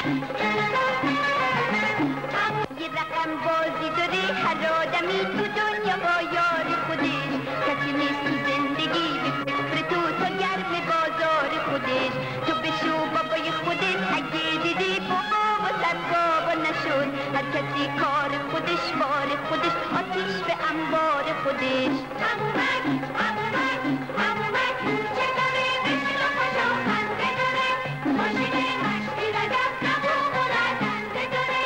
یه رقم بازی داره هر آدمی تو دنیا با یار خودش، کسی نیست تو زندگی به فکر تو تا گرم بازار خودش. تو بشو بابای خودت اگه دیدی بابا واسد بابا نشد، هر کسی کار خودش بار خودش، آتیش به انبار خودش. چه داره بشنو خوشا خنده داره، ماشین مشتی رجب نبومونه دنده داره.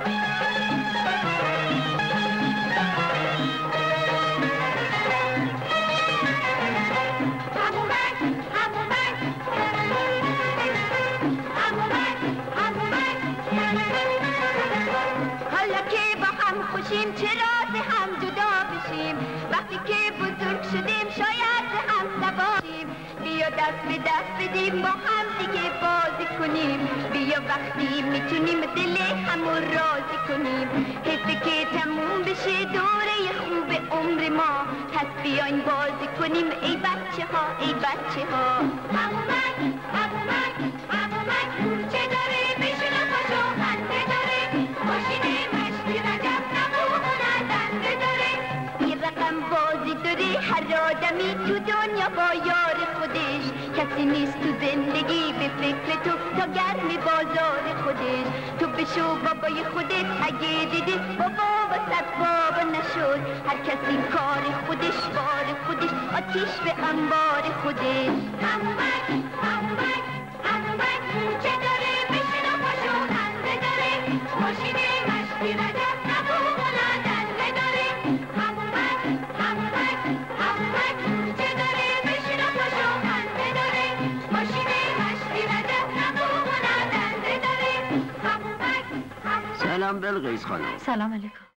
حالا که با هم خوشیم چرا ز هم جدا بشیم، وقتی که بزرگ شدیم شاید ز هم نباشیم. بیا دست به دست بدیم با هم دیگه بازی کنیم، بیا وقتی میتونیم دل همو راضی کنیم. حیفه که تموم بشه دوره خوب عمر ما، پس بیاین بازی کنیم ای بچه ها ای بچه ها. عمومک عمومک عمومک چه داره بشنو خوشو خنده داره، ماشین مشتی رجب نبومونه دنده داره. یه رقم بازی داره هر آدمی تو دنیا با یار خودش، کسی نیست تو زندگی به فکر تو تا گرم بازار خودش. تو بشو بابای خودت اگه دیدی بابا واسد بابا نشد، هر کسی کار خودش بار خودش، آتیش به انبار خودش. عمومک عمومک عمومک چه داره بشنو خوشو خنده داره، ماشین مشتی رجب نبومونه دنده داره. عمومک عمومک عمومک چه داره بشنو خوشو خنده داره، ماشین مشتی رجب نبومونه دنده داره. عمومک سلام بلقیس خانم. سلام علیکم.